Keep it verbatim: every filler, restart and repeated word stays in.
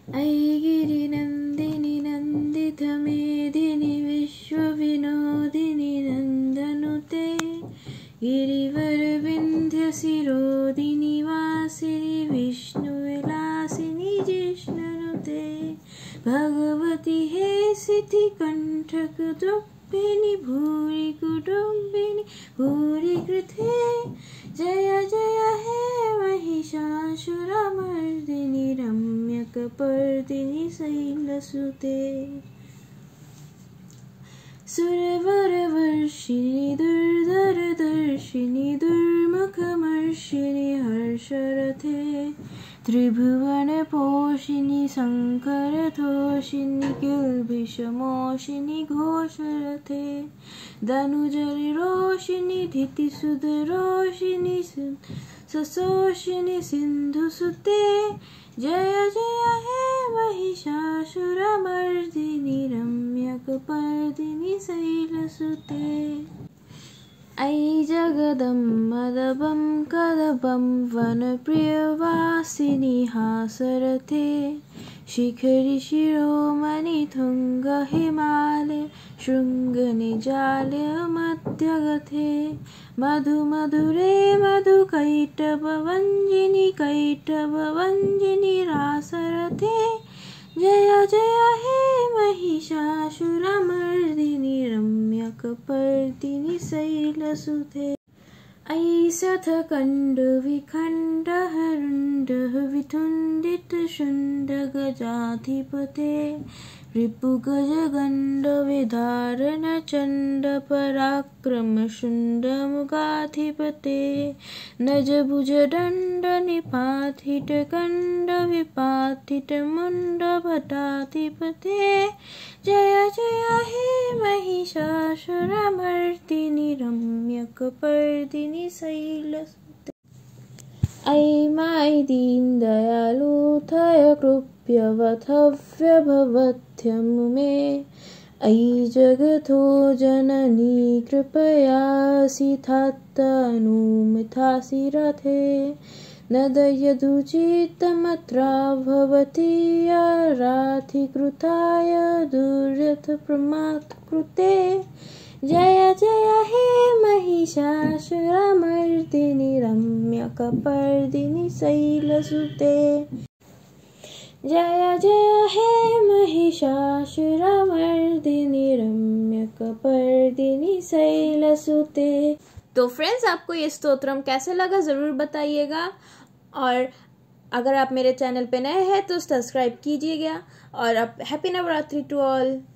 ऐ गिरिनन्दिनि नन्दितमेदिनि विश्वविनोदिनि नन्दनुते गिरिवरविन्ध्यशिरोदिनि वासिनि विष्णुविलासिनि जिष्णुनुते भगवति हे सिद्धिकण्ठकुटुम्बिनि भूरि कुटुम्बिनि भूरि कृते जय जय हे महिषासुरमर्दिनि रम्यकपर्दिनि शैलसुते सुरवरवर्षिणि दुर्धरदर्शिनि दुर्मुखमर्षिणि हर्षरथे त्रिभुवनपोषिणि शङ्करतोषिणि किल्बिषमोषिणि घोषरथे धनुजरिरोषिणि धितिसुधरोषिणि सशोषिणि सिन्धुसुते जय जय हे महिषासुरमर्दिनि रम्यकपर्दिनि शैलसुते ऐ जगदम्बदभं कदम्बं वनप्रियवासिनि हासरथे शिखरि शिरोमणि तुङ्ग हिमालय शृङ्गनिजालय मध्यगथे मधु मधुरे मधुकैटभवञ्जिनि कैटभवञ्जिनि रासरथे जय जय हे महिषासुरमर्दिनि रम्यकपर्दिनि शैलसुते ऐ शतकण्डविखण्डहरुण्डः वितुण्डितशुण्डगजाधिपते रिपुगजगण्डविधारणचण्डपराक्रमशुण्डमुगाधिपते नजभुजदण्डनिपातितकण्डविपातितमुण्डभटाधिपते जय जय हे महिषासुरमर्दिनि रम्यकपर्दिनि शैलसुते ऐ मायि दीनदयालुथय कृप्यवथव्य भवत्यमुमे ऐ जगतो जननी कृपयासिथात्तनुमिथासि रथे नदयदुचितमत्रा भवति राधिकृताय दुर्यथप्रमात्कृते जय जय हे महिषासुरमर्दिनि रम्यकपर्दिनि शैलसुते जय जय हे महिषासुरमर्दिनि रम्यकपर्दिनि शैलसुते। तो फ्रेंड्स, आपको ये स्तोत्रम कैसे लगा ज़रूर बताइएगा, और अगर आप मेरे चैनल पे नए हैं तो सब्सक्राइब कीजिएगा, और अब हैप्पी नवरात्रि टू ऑल।